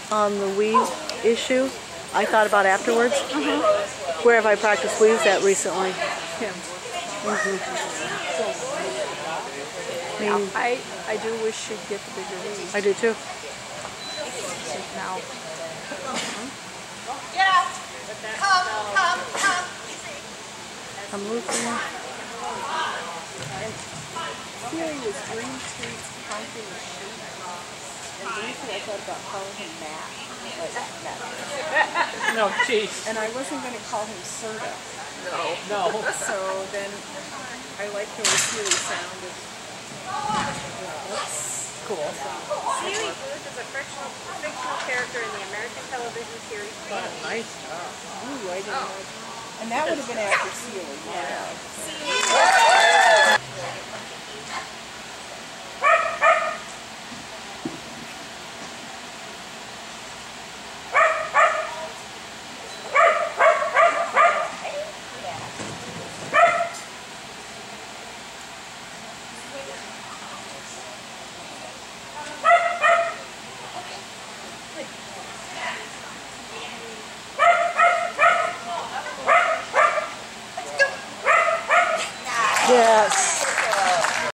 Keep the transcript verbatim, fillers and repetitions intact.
on the weave issue, I thought about afterwards. Mm-hmm. Where have I practiced weaves at recently? Him. Mm-hmm. I, Now, mean, I, I do wish you'd get the bigger weave. I do too. Now, Get out! Come, come, come! I'm losing. Theory was Green Street's counting the sheep. And briefly I thought about calling him Matt. Like Matt. No, jeez. And I wasn't going to call him Serta. No. No. So then I liked the way Theory sounded. That's cool. Seeley Booth is a fictional, fictional character in the American television series. What a nice job. Ooh, I didn't know. And that would have been after Seeley. Yeah. Yes.